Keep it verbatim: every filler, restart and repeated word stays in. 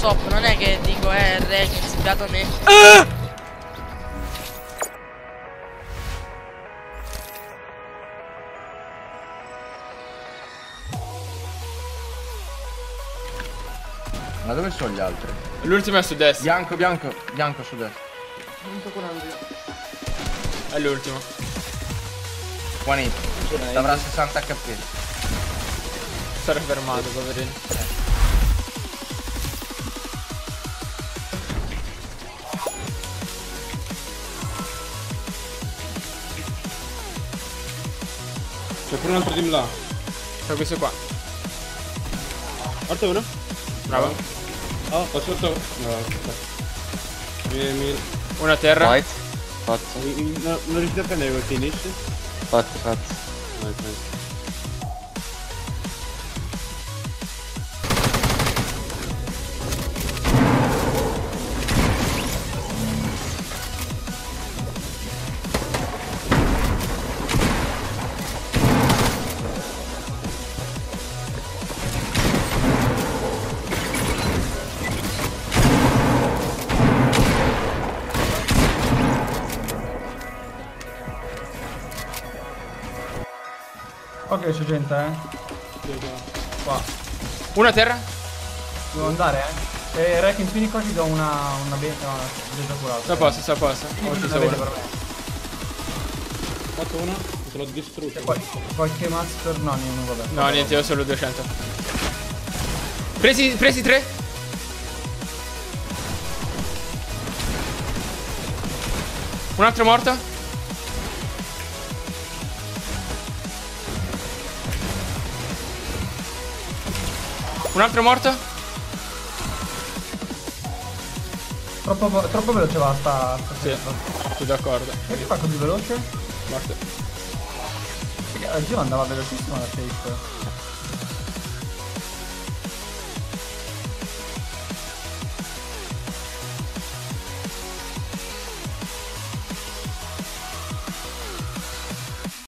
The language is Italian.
stop, non è che dico eh re che si dato a me. Ah! Ma dove sono gli altri? L'ultimo è su destra. Bianco, bianco, bianco su destra. Non sto curando io. È l'ultimo. One hit. Avrà sessanta H P. Sarà fermato, poverino. C'è pure un altro team là. C'è questo qua. Morto uno? Bravo. Oh, ho sotto. No, aspetta. Mi, mi... Una a terra. White. Fatto. mi- mi- no, non riuscite a prendere quel finish? Fatto, fatto. Vai, vai. Ok, c'è gente, eh. Qua. Una a terra. Devo andare, eh. E Rec in fini qua ti do una. una beta. No, beta curata. Sta a posto, sta a posto. Ho Una ucciso beta uno. per me. Fatto uno? Se l'ho distrutto. C'è qual- qualche master. No, non vabbè. No, niente, io ho solo duecento. Presi, presi tre. Un altro morto. Un altro morto. Troppo, vo- troppo veloce va sta. sta Sì, scelta. sono d'accordo. Perché fa così veloce? Morto. Perché il giro andava velocissimo la safe.